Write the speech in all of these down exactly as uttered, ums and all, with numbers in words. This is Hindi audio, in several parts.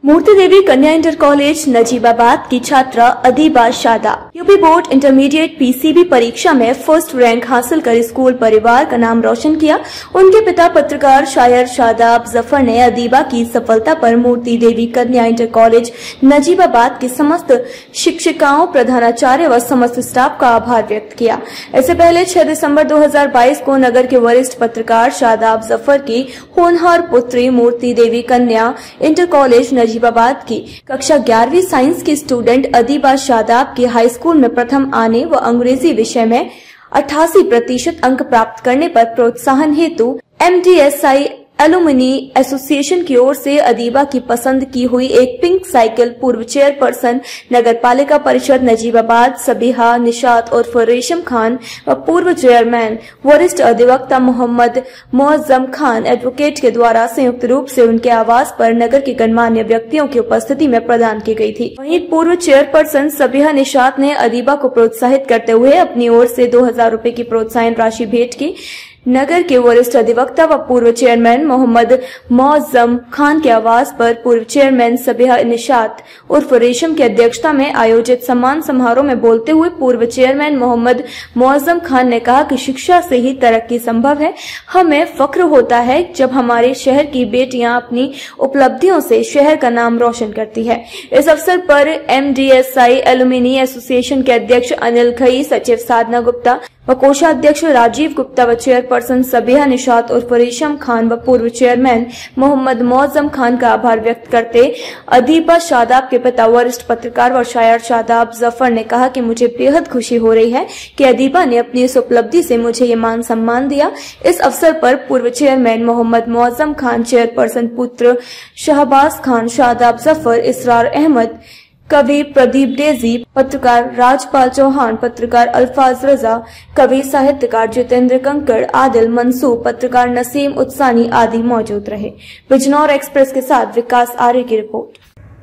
मूर्ति देवी कन्या इंटर कॉलेज नजीबाबाद की छात्रा Adiba Shadab UP board intermediate PCB परीक्षा में फर्स्ट रैंक हासिल कर स्कूल परिवार का नाम रोशन किया। उनके पिता पत्रकार शायर शादाब जफर ने अदीबा की सफलता पर मूर्ति देवी कन्या इंटर कॉलेज नजीबाबाद की समस्त शिक्षिकाओं, प्रधानाचार्य व समस्त स्टाफ का आभार व्यक्त किया। इससे पहले छह दिसंबर दो हजार बाईस को नगर के वरिष्ठ पत्रकार शादाब जफर की होनहार पुत्री मूर्ति देवी कन्या इंटर कॉलेज नजीबाबाद की कक्षा ग्यारहवीं साइंस की स्टूडेंट अदीबा शादाब की हाई स्कूल में प्रथम आने व अंग्रेजी विषय में अट्ठासी प्रतिशत अंक प्राप्त करने पर प्रोत्साहन हेतु M D S I alumni association की ओर से अदीबा की पसंद की हुई एक पिंक साइकिल पूर्व चेयरपर्सन नगर पालिका परिषद नजीबाबाद सबीहा निशात उर्फ रेशम खान व पूर्व चेयरमैन वरिष्ठ अधिवक्ता मोहम्मद मोअज्जम खान एडवोकेट के द्वारा संयुक्त रूप से उनके आवास पर नगर के गणमान्य व्यक्तियों की उपस्थिति में प्रदान की गई थी। वहीं पूर्व चेयरपर्सन सबीहा निशात ने अदीबा को प्रोत्साहित करते हुए अपनी ओर से दो हजार रूपए की प्रोत्साहन राशि भेंट की। नगर के वरिष्ठ अधिवक्ता व पूर्व चेयरमैन मोहम्मद मोअज्जम खान के आवास पर पूर्व चेयरमैन सबीहा निशात उर्फ रेशम की अध्यक्षता में आयोजित सम्मान समारोह में बोलते हुए पूर्व चेयरमैन मोहम्मद मोअज्जम खान ने कहा कि शिक्षा से ही तरक्की संभव है। हमें फख्र होता है जब हमारे शहर की बेटियां अपनी उपलब्धियों से शहर का नाम रोशन करती है। इस अवसर पर M D S I alumni association के अध्यक्ष अनिल खई, सचिव साधना गुप्ता व कोषाध्यक्ष राजीव गुप्ता व चेयरपर्सन सबीहा निशात उर्फ रेशम खान व पूर्व चेयरमैन मोहम्मद मोअज्जम खान का आभार व्यक्त करते अदीबा शादाब के पिता वरिष्ठ पत्रकार व शायर शादाब जफर ने कहा कि मुझे बेहद खुशी हो रही है कि अदीबा ने अपनी इस उपलब्धि से मुझे ये मान सम्मान दिया। इस अवसर पर पूर्व चेयरमैन मोहम्मद मोअज्जम खान, चेयरपर्सन पुत्र शहबाज खान, शादाब जफर, इसरार अहमद, कवि प्रदीप डेजी, पत्रकार राजपाल चौहान, पत्रकार अल्फाज रजा, कवि साहित्यकार जितेंद्र कंकड़, आदिल मंसूर, पत्रकार नसीम उत्सानी आदि मौजूद रहे। बिजनौर एक्सप्रेस के साथ विकास आर्य की रिपोर्ट।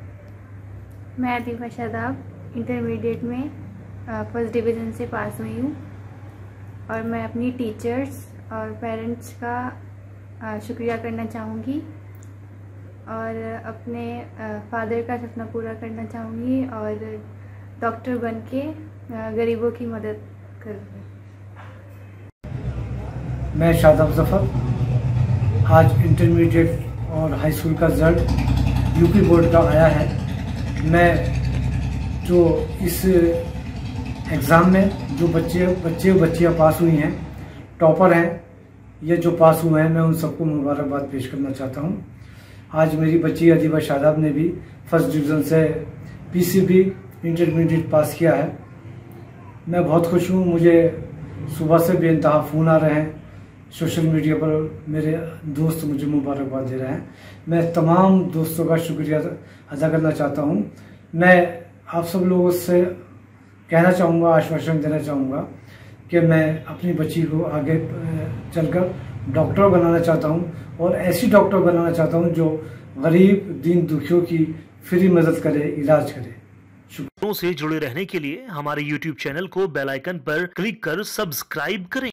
मैं अदीबा शादाब इंटरमीडिएट में फर्स्ट डिवीज़न से पास हुई हूँ और मैं अपनी टीचर्स और पेरेंट्स का शुक्रिया करना चाहूँगी और अपने फादर का सपना पूरा करना चाहूँगी और डॉक्टर बन के गरीबों की मदद करूँगी। मैं शादाब जफर, आज इंटरमीडिएट और हाई स्कूल का रिजल्ट यूपी बोर्ड का आया है। मैं जो इस एग्ज़ाम में जो बच्चे बच्चे बच्चियाँ पास हुई हैं, टॉपर हैं, ये जो पास हुए हैं, मैं उन सबको मुबारकबाद पेश करना चाहता हूँ। आज मेरी बच्ची अदीबा शादाब ने भी फर्स्ट डिवीज़न से पीसीबी इंटरमीडिएट पास किया है। मैं बहुत खुश हूँ। मुझे सुबह से बेइंतहा फ़ोन आ रहे हैं, सोशल मीडिया पर मेरे दोस्त मुझे मुबारकबाद दे रहे हैं। मैं तमाम दोस्तों का शुक्रिया अदा करना चाहता हूँ। मैं आप सब लोगों से कहना चाहूँगा, आश्वासन देना चाहूँगा कि मैं अपनी बच्ची को आगे चलकर डॉक्टर बनाना चाहता हूँ और ऐसी डॉक्टर बनाना चाहता हूँ जो गरीब दीन दुखियों की फ्री मदद करे, इलाज करे। से जुड़े रहने के लिए हमारे यूट्यूब चैनल को बेल आइकन पर क्लिक कर सब्सक्राइब करें।